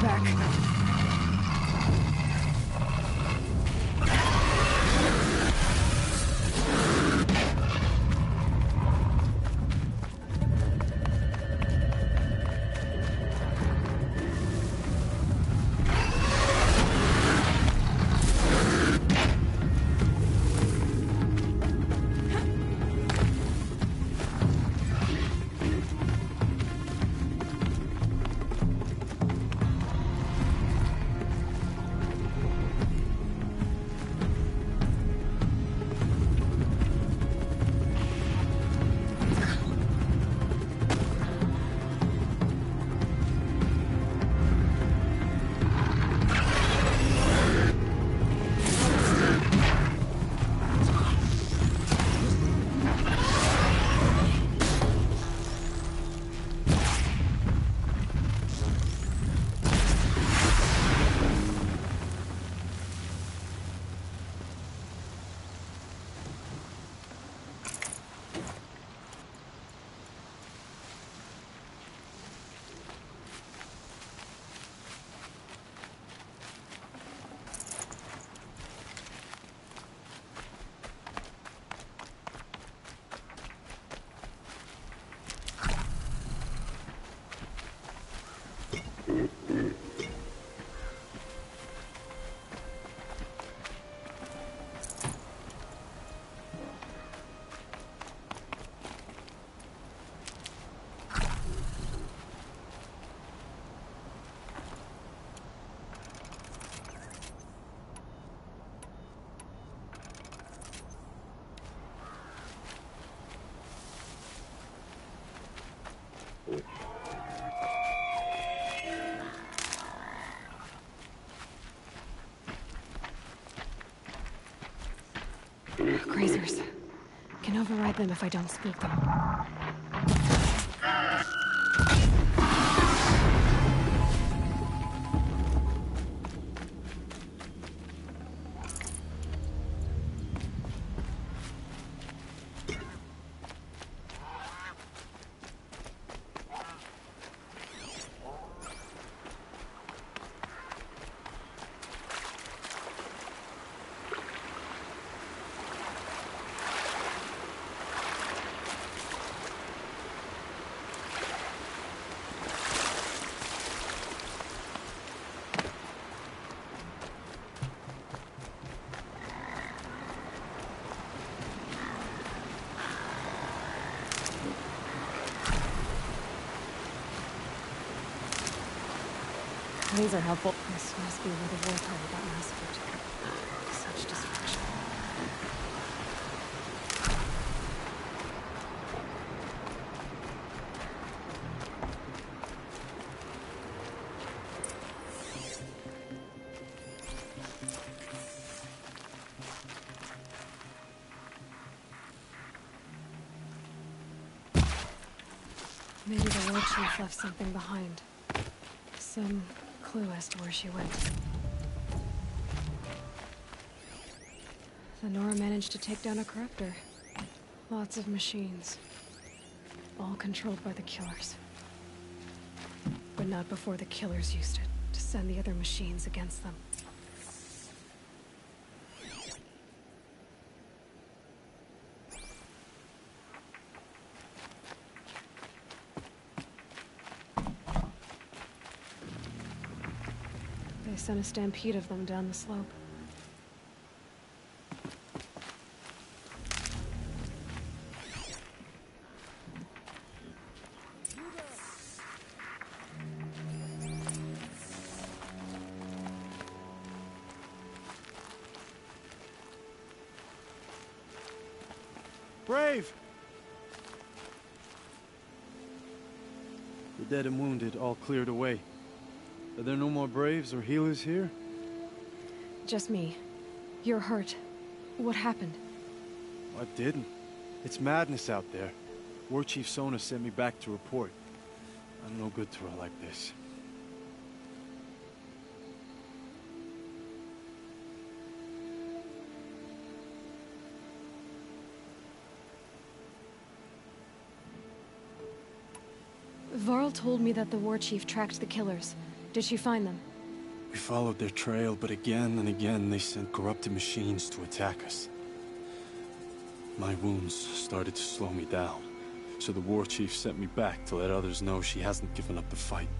back. Grazers. Can override them if I don't spook them. These are helpful. This must be where the war tower got massacred. Such destruction. Maybe the war chief left something behind. Some clue as to where she went. The Nora managed to take down a corruptor. Lots of machines. All controlled by the killers. But not before the killers used it to send the other machines against them. They sent a stampede of them down the slope. Brave! The dead and wounded all cleared away. Are there no more Braves or healers here? Just me. You're hurt. What happened? I didn't. It's madness out there. War Chief Sona sent me back to report. I'm no good to her like this. Varl told me that the war chief tracked the killers. Did she find them? We followed their trail, but again and again they sent corrupted machines to attack us. My wounds started to slow me down, so the war chief sent me back to let others know she hasn't given up the fight.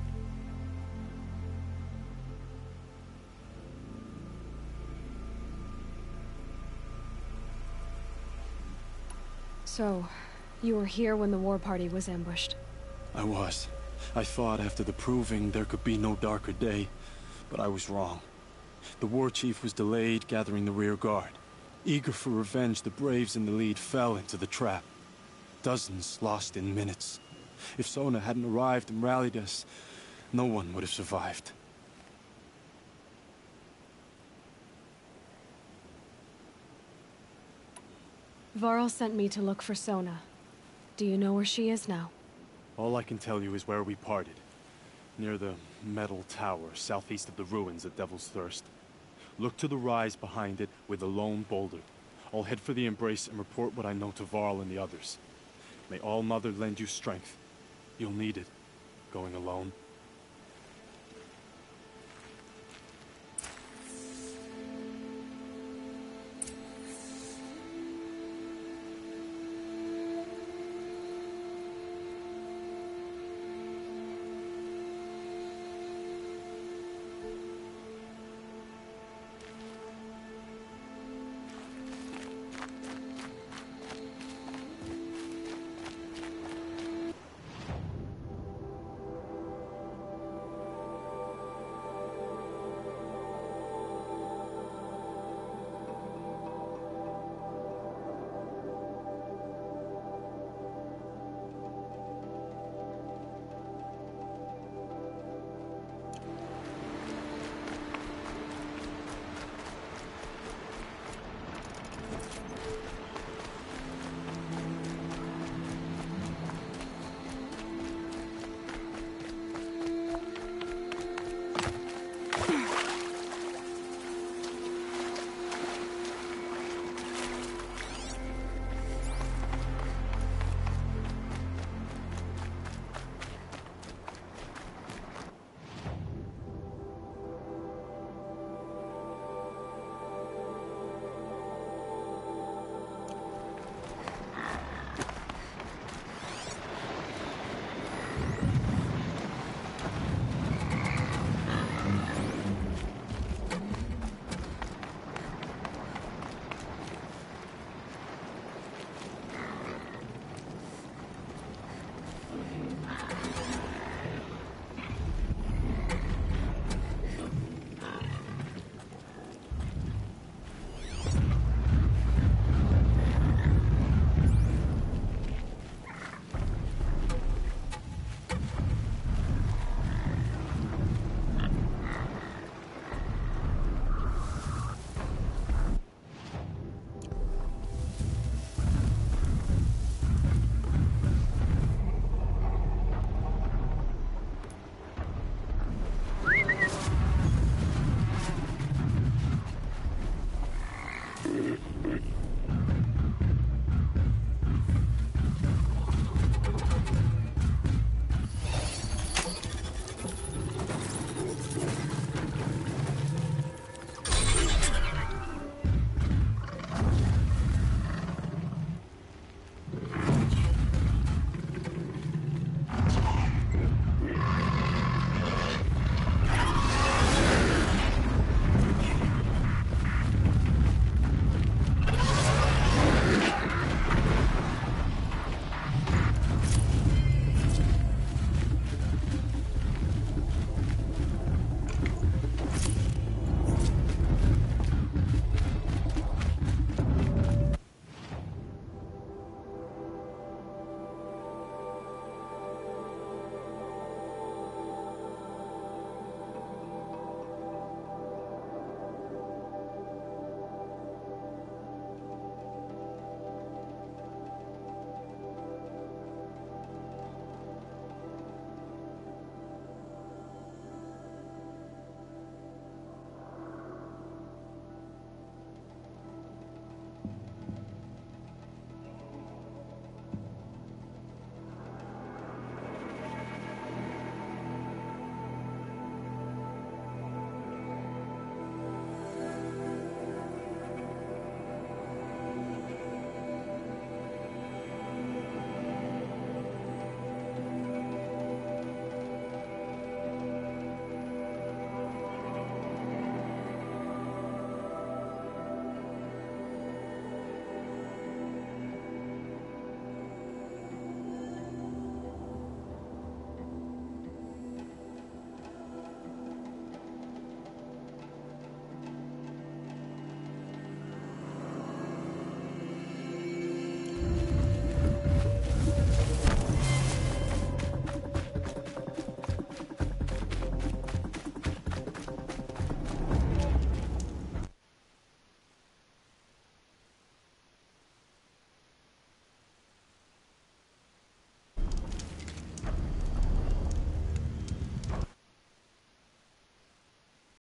So, you were here when the war party was ambushed? I was. I thought after the proving there could be no darker day, but I was wrong. The war chief was delayed gathering the rear guard. Eager for revenge, the Braves in the lead fell into the trap. Dozens lost in minutes. If Sona hadn't arrived and rallied us, no one would have survived. Varl sent me to look for Sona. Do you know where she is now? All I can tell you is where we parted. Near the metal tower, southeast of the ruins at Devil's Thirst. Look to the rise behind it with a lone boulder. I'll head for the Embrace and report what I know to Varl and the others. May All Mother lend you strength. You'll need it, going alone.